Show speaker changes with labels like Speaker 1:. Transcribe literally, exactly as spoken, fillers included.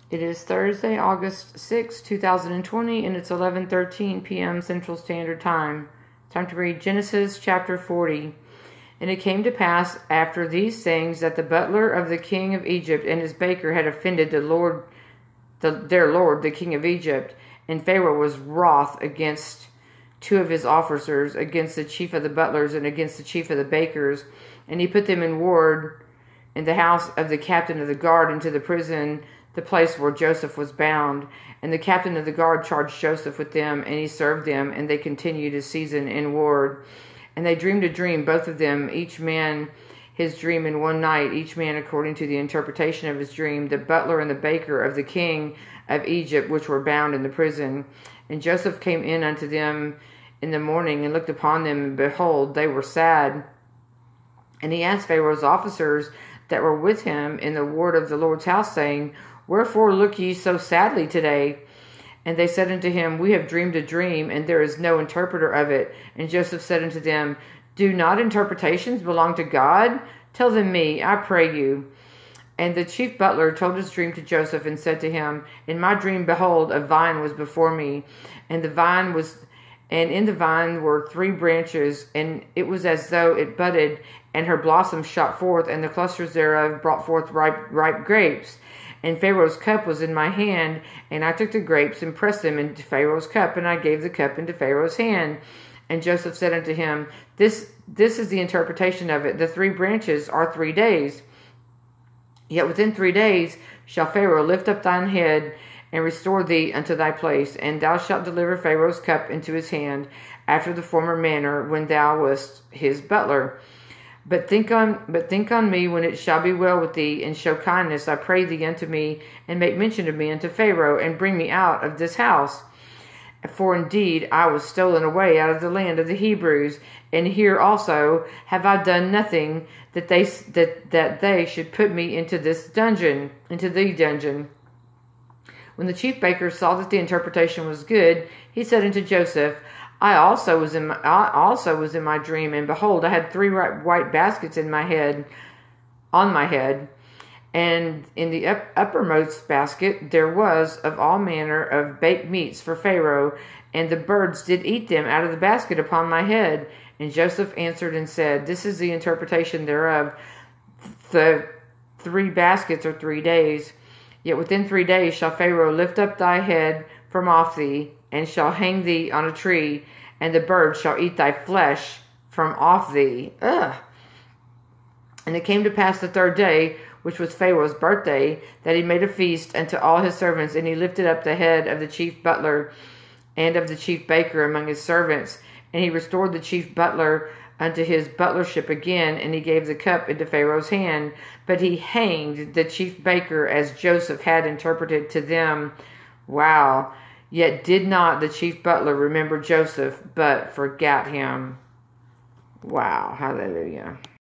Speaker 1: It is Thursday, August sixth, two thousand twenty, and it's eleven thirteen p m Central Standard Time. Time to read Genesis chapter forty. And it came to pass after these things that the butler of the king of Egypt and his baker had offended the Lord, the, their lord, the king of Egypt. And Pharaoh was wroth against two of his officers, against the chief of the butlers and against the chief of the bakers. And he put them in ward in the house of the captain of the guard into the prison, the place where Joseph was bound. And the captain of the guard charged Joseph with them, and he served them, and they continued his season in ward. And they dreamed a dream, both of them, each man his dream in one night, each man according to the interpretation of his dream, the butler and the baker of the king of Egypt, which were bound in the prison. And Joseph came in unto them in the morning, and looked upon them, and behold, they were sad. And he asked Pharaoh's officers that were with him in the ward of the Lord's house, saying, Wherefore look ye so sadly today? And they said unto him, We have dreamed a dream, and there is no interpreter of it. And Joseph said unto them, Do not interpretations belong to God? Tell them me, I pray you. And the chief butler told his dream to Joseph, and said to him, In my dream, behold, a vine was before me, and the vine was, and in the vine were three branches, and it was as though it budded, and her blossoms shot forth, and the clusters thereof brought forth ripe, ripe grapes. And Pharaoh's cup was in my hand, and I took the grapes and pressed them into Pharaoh's cup, and I gave the cup into Pharaoh's hand. And Joseph said unto him, This this is the interpretation of it. The three branches are three days. Yet within three days shall Pharaoh lift up thine head, and restore thee unto thy place, and thou shalt deliver Pharaoh's cup into his hand, after the former manner, when thou wast his butler. But think on but think on me when it shall be well with thee, and show kindness, I pray thee, unto me, and make mention of me unto Pharaoh, and bring me out of this house. For indeed I was stolen away out of the land of the Hebrews, and here also have I done nothing that they that that they should put me into this dungeon, into the dungeon. When the chief baker saw that the interpretation was good, he said unto Joseph, I also was in my, I also was in my dream, and behold, I had three white baskets in my head, on my head, and in the up, uppermost basket there was of all manner of baked meats for Pharaoh, and the birds did eat them out of the basket upon my head. And Joseph answered and said, This is the interpretation thereof. The three baskets are three days. Yet within three days shall Pharaoh lift up thy head from off thee, and shall hang thee on a tree, and the birds shall eat thy flesh from off thee. Ugh. And it came to pass the third day, which was Pharaoh's birthday, that he made a feast unto all his servants, and he lifted up the head of the chief butler and of the chief baker among his servants. And he restored the chief butler unto his butlership again, and he gave the cup into Pharaoh's hand. But he hanged the chief baker as Joseph had interpreted to them. Wow. Yet did not the chief butler remember Joseph, but forgot him. Wow. Hallelujah.